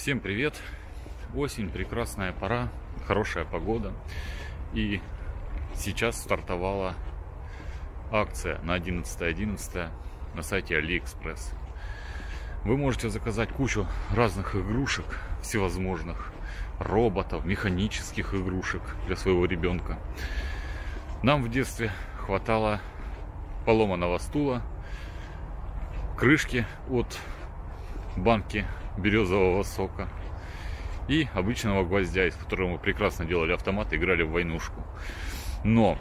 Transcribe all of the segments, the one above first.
Всем привет! Осень, прекрасная пора, хорошая погода. И сейчас стартовала акция на 11.11 на сайте AliExpress. Вы можете заказать кучу разных игрушек, всевозможных роботов, механических игрушек для своего ребенка. Нам в детстве хватало поломанного стула, крышки от банки березового сока и обычного гвоздя, из которого мы прекрасно делали автомат и играли в войнушку. Но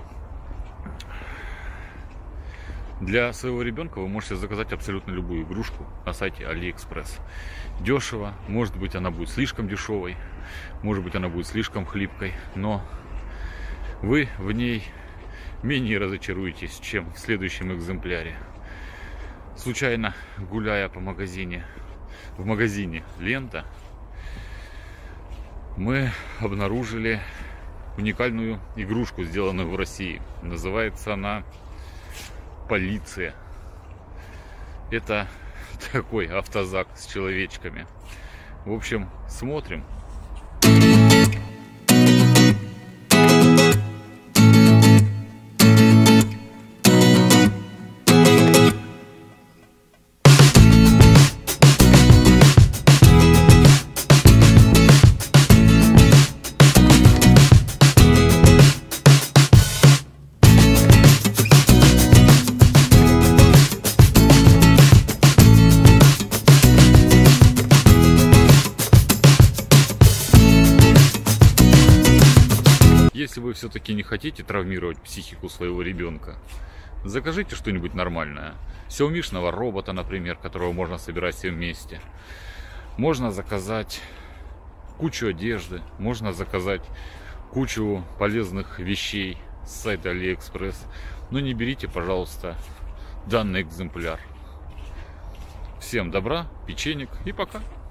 для своего ребенка вы можете заказать абсолютно любую игрушку на сайте AliExpress. Дешево, может быть, она будет слишком дешевой, может быть, она будет слишком хлипкой, но вы в ней менее разочаруетесь, чем в следующем экземпляре. Случайно гуляя по магазине, в магазине «Лента», мы обнаружили уникальную игрушку, сделанную в России. Называется она «Полиция». Это такой автозак с человечками. В общем, смотрим. Если вы все-таки не хотите травмировать психику своего ребенка, закажите что-нибудь нормальное. Xiaomi-шного робота, например, которого можно собирать все вместе. Можно заказать кучу одежды, можно заказать кучу полезных вещей с сайта AliExpress. Но не берите, пожалуйста, данный экземпляр. Всем добра, печенек и пока!